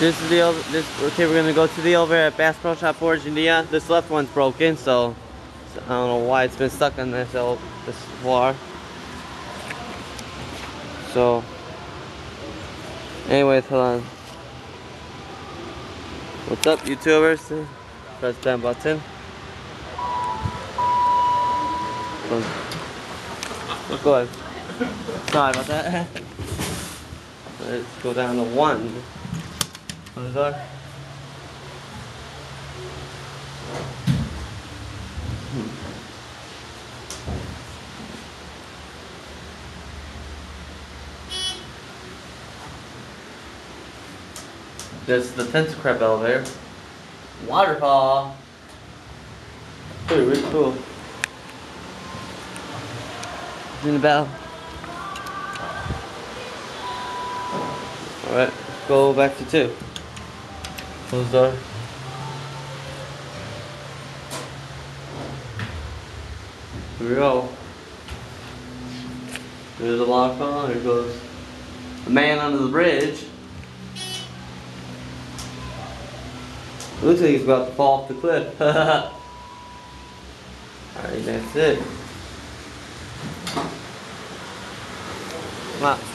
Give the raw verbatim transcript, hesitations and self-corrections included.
This is the over, this okay. We're gonna go to the over at Bass Pro Shop Portage Indiana. This left one's broken, so, so I don't know why it's been stuck on this el this bar. So, anyways, hold on. What's up, YouTubers? Press that button. Go ahead. Sorry about that. Let's go down to one. On the door. This is the Tentacle Crab elevator. Waterfall. Pretty really cool. Ring the bell. Alright, let's go back to two. Close the door. Here we go. There's a lock on. There goes the man under the bridge. It looks like he's about to fall off the cliff. Alright, that's it. Come on.